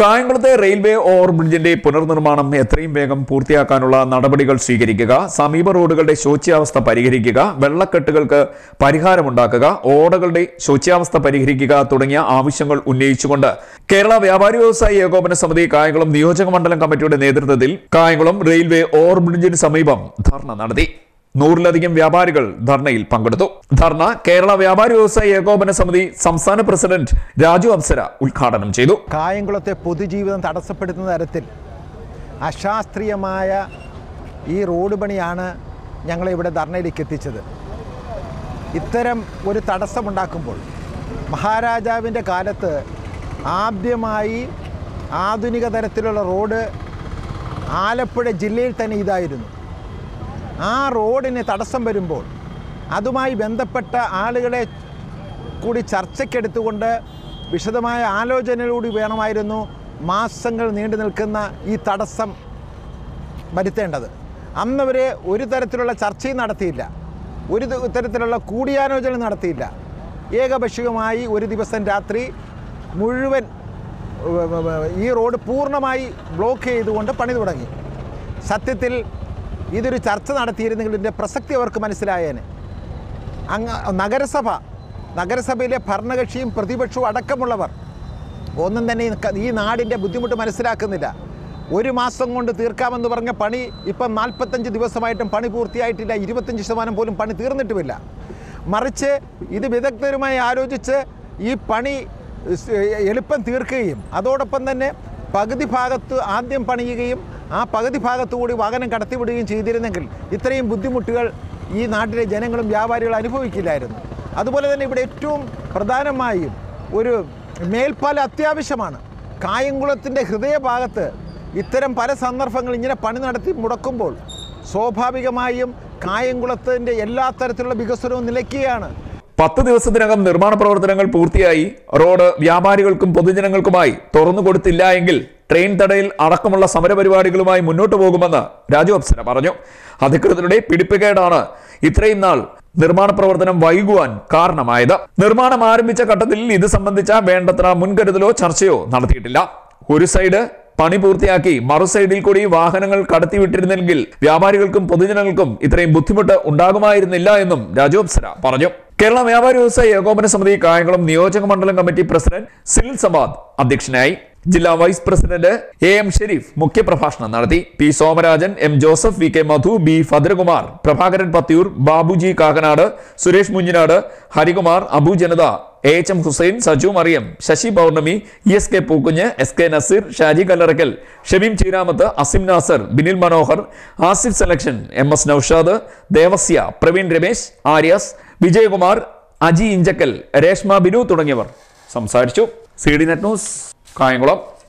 കായംകുളത്തെ railway ഓവർബ്രിഡ്ജിന്റെ പുനർനിർമ്മാണം എത്രയും വേഗം പൂർത്തിയാക്കാനുള്ള നടപടികൾ സ്വീകരിക്കുക, സമീപ റോഡുകളുടെ ശോച്യാവസ്ഥ പരിഹരിക്കുക, വെള്ളക്കെട്ടുകൾക്ക് പരിഹാരമുണ്ടാക്കുക, ഓടകളുടെ ശോച്യാവസ്ഥ പരിഹരിക്കുക തുടങ്ങിയ ആവശ്യങ്ങൾ ഉന്നയിച്ചുകൊണ്ട് കേരള വ്യാപാരി വ്യവസായി ഏകോപന സമിതി കായംകുളം നിയോജക മണ്ഡലം കമ്മിറ്റിയുടെ നേതൃത്വത്തിൽ കായംകുളം റെയിൽവേ ഓവർബ്രിഡ്ജിന് സമീപം ധർണ നടത്തി. 100-ലധികം വ്യാപാരികൾ ധർണയിൽ പങ്കെടുത്തു. ധർണ കേരള വ്യാപാരി വ്യവസായി ഏകോപന സമിതി സംസ്ഥാന പ്രസിഡന്റ് രാജു അപ്സര ഉദ്ഘാടനം ചെയ്തു. കായംകുളത്തെ പൊതുജീവിതം തടസ്സപ്പെടുത്തുന്ന തരത്തിൽ അശാസ്ത്രീയമായ ഈ റോഡ് പണിയാണ് ഞങ്ങളെ ഇവിടെ ധർണയിലേക്ക് എത്തിച്ചത്. ഇത്തരം ഒരു തടസ്സമുണ്ടാക്കുമ്പോൾ മഹാരാജാവിൻ്റെ കാലത്ത് ആദ്യമായി ആധുനിക തരത്തിലുള്ള റോഡ് ആലപ്പുഴ ജില്ലയിൽ തന്നെ ഇതായിരുന്നു. ആ റോഡിന് തടസ്സം വരുമ്പോൾ അതുമായി ബന്ധപ്പെട്ട ആളുകളെ കൂടി ചർച്ചയ്ക്കെടുത്തുകൊണ്ട് വിശദമായ ആലോചനയിലൂടെ വേണമായിരുന്നു മാസങ്ങൾ നീണ്ടു നിൽക്കുന്ന ഈ തടസ്സം വരുത്തേണ്ടത്. അന്നവരെ ഒരു തരത്തിലുള്ള ചർച്ചയും നടത്തിയില്ല, ഒരു തരത്തിലുള്ള കൂടിയാലോചന നടത്തിയില്ല. ഏകപക്ഷീയമായി ഒരു ദിവസം രാത്രി മുഴുവൻ ഈ റോഡ് പൂർണ്ണമായി ബ്ലോക്ക് ചെയ്തുകൊണ്ട് പണി തുടങ്ങി. സത്യത്തിൽ ഇതൊരു ചർച്ച നടത്തിയിരുന്നെങ്കിൽ ഇതിൻ്റെ പ്രസക്തി അവർക്ക് മനസ്സിലായേനെ. നഗരസഭയിലെ ഭരണകക്ഷിയും പ്രതിപക്ഷവും അടക്കമുള്ളവർ ഒന്നും തന്നെ ഈ നാടിൻ്റെ ബുദ്ധിമുട്ട് മനസ്സിലാക്കുന്നില്ല. ഒരു മാസം കൊണ്ട് തീർക്കാമെന്ന് പറഞ്ഞ പണി ഇപ്പം 45 ദിവസമായിട്ടും പണി പൂർത്തിയായിട്ടില്ല. 25% പോലും പണി തീർന്നിട്ടുമില്ല. മറിച്ച് ഇത് വിദഗ്ധരുമായി ആലോചിച്ച് ഈ പണി എളുപ്പം തീർക്കുകയും അതോടൊപ്പം തന്നെ പകുതി ഭാഗത്ത് ആദ്യം പണിയുകയും ആ പകുതി ഭാഗത്തുകൂടി വാഹനം കടത്തിവിടുകയും ചെയ്തിരുന്നെങ്കിൽ ഇത്രയും ബുദ്ധിമുട്ടുകൾ ഈ നാട്ടിലെ ജനങ്ങളും വ്യാപാരികളും അനുഭവിക്കില്ലായിരുന്നു. അതുപോലെ തന്നെ ഇവിടെ ഏറ്റവും പ്രധാനമായും ഒരു മേൽപ്പാല അത്യാവശ്യമാണ്. കായംകുളത്തിൻ്റെ ഹൃദയഭാഗത്ത് ഇത്തരം പല സന്ദർഭങ്ങൾ ഇങ്ങനെ പണി നടത്തി മുടക്കുമ്പോൾ സ്വാഭാവികമായും കായംകുളത്തിൻ്റെ എല്ലാ തരത്തിലുള്ള വികസനവും നിലയ്ക്കുകയാണ്. 10 ദിവസത്തിനകം നിർമ്മാണ പ്രവർത്തനങ്ങൾ പൂർത്തിയായി റോഡ് വ്യാപാരികൾക്കും പൊതുജനങ്ങൾക്കുമായി തുറന്നു കൊടുത്തില്ല എങ്കിൽ ട്രെയിൻ തടയിൽ അടക്കമുള്ള സമരപരിപാടികളുമായി മുന്നോട്ട് പോകുമെന്ന് രാജു അപ്സര പറഞ്ഞു. അധികൃതരുടെ പിടിപ്പുകേടാണ് ഇത്രയും നാൾ നിർമ്മാണ പ്രവർത്തനം വൈകുവാൻ കാരണമായത്. നിർമ്മാണം ആരംഭിച്ച ഘട്ടത്തിൽ ഇത് സംബന്ധിച്ച വേണ്ടത്ര മുൻകരുതലോ ചർച്ചയോ നടത്തിയിട്ടില്ല. ഒരു സൈഡ് പണി പൂർത്തിയാക്കി മറു സൈഡിൽ കൂടി വാഹനങ്ങൾ കടത്തിവിട്ടിരുന്നെങ്കിൽ വ്യാപാരികൾക്കും പൊതുജനങ്ങൾക്കും ഇത്രയും ബുദ്ധിമുട്ട് ഉണ്ടാകുമായിരുന്നില്ല എന്നും രാജു അപ്സര പറഞ്ഞു. കേരള വ്യാപാരി വ്യവസായി ഏകോപന സമിതി കായംകുളം നിയോജക മണ്ഡലം കമ്മിറ്റി പ്രസിഡന്റ് സിനിൽ സബാദ് അധ്യക്ഷനായി. ജില്ലാ വൈസ് പ്രസിഡന്റ് എം ഷെരീഫ് മുഖ്യപ്രഭാഷണം നടത്തി. P Somarajan, M Joseph, V K Madhu, B Bhadrakumar, Prabhakaran Pathiyoor, Babuji Kakkanad, Suresh Munjinad, Harikumar, Abu Janatha, M Hussain, Saju Mariyam, Sasi Pournami, S K Pookunju, S K Naseer, Shaji Kallarakkal, Shamim Cheeramath, Asim Nasar, Binil Manohar, Asif selection, M S Noushad, Devasya, Praveen Ramesh, Aryas, Vijayakumar, Aji Inchakkal, Reshma Binu തുടങ്ങിയവർ സംസാരിച്ചു. C D net news Kayamkulam.